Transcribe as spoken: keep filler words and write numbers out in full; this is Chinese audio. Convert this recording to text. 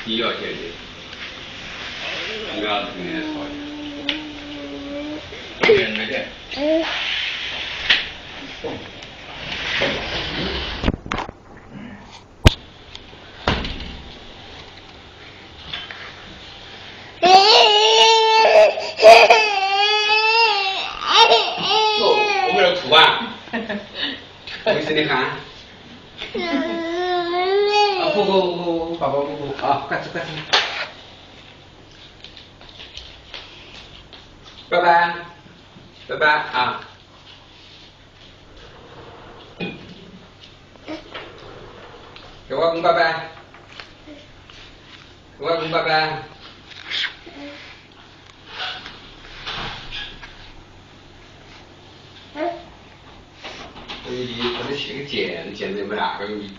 你要解决，你要跟人家吵架，别那个。哦，我们要哭啊！为什么你看？啊不不不不，爸爸不不啊，快吃快吃。拜拜，拜拜啊！给我公拜拜，给我公拜拜。你我这是个贱，贱人没哪个你。